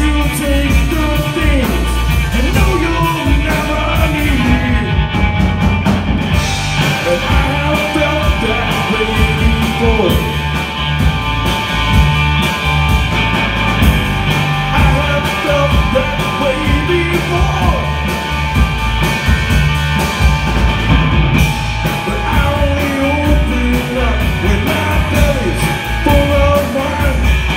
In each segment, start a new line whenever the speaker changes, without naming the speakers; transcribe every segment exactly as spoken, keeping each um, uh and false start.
you take the things you know you'll never need. And I have felt that way before. I have felt that way before. But I only open up when my belly's full of wine.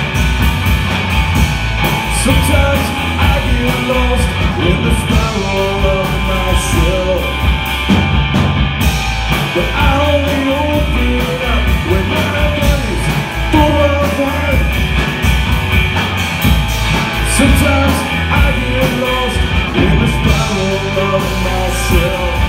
Sometimes I get lost in the spiral of my shell. But I only open up when my belly's full of wine. Sometimes I get lost in the spiral of my shell.